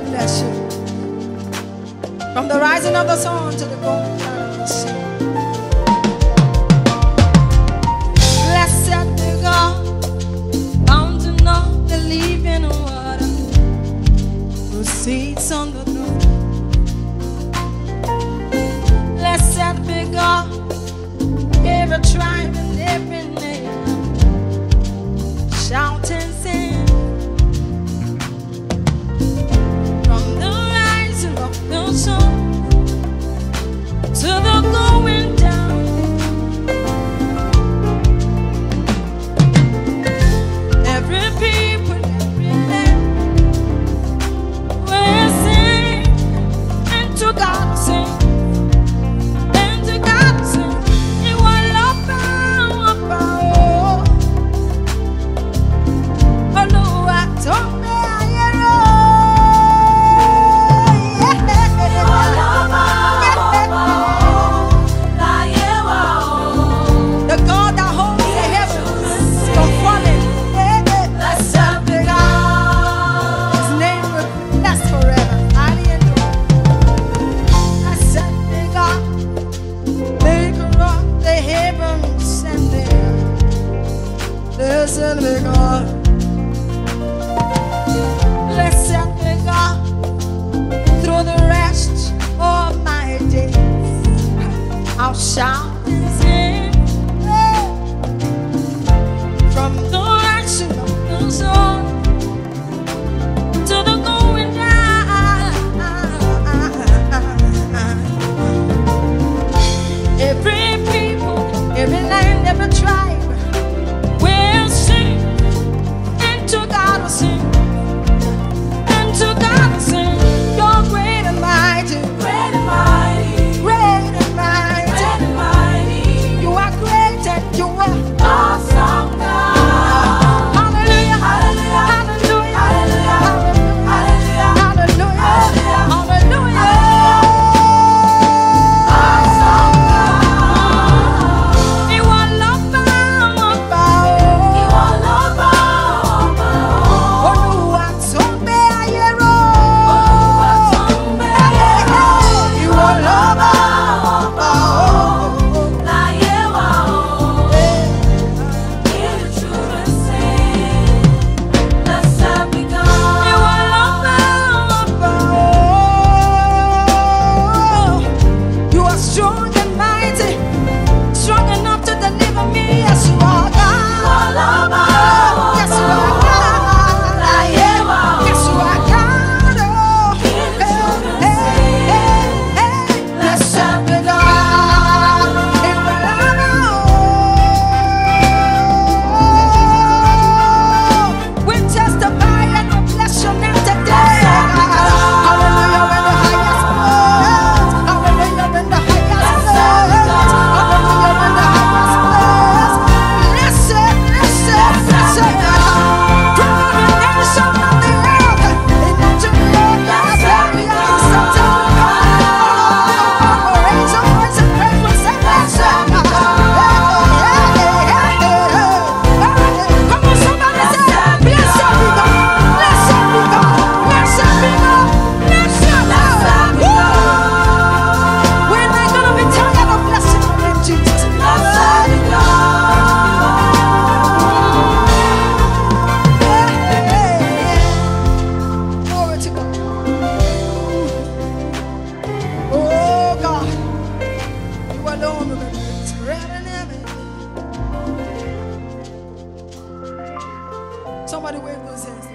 bless you. From the rising of the sun to the going down of the sea. Blessed be God, fountain of the living water, who sits on the throne. Blessed be God, every tribe and every name, shout and sing. From the rising of the sun to the going down, every people, every land will sing, and to God sing, and to God sing. You will love Olúwa tó gbé ayé ró. The God that holds the heavens from falling. Blessed be God. His name will be blessed forever. Hallelujah. Blessed be God, maker of the heavens and the earth. Blessed be God. Blessed be God, through the rest of my days, I'll shout and sing. From the rising of the sun to the going down, every people, every land, every tribe will sing, and to God will sing. To God sing, you're great and mighty, great and mighty, great and mighty, great and mighty. You are great and you are awesome, God. Hallelujah, hallelujah, hallelujah, hallelujah, hallelujah, hallelujah, awesome God. You are love, you are love, Olúwa tó gbé ayé ró. Somebody wave those hands.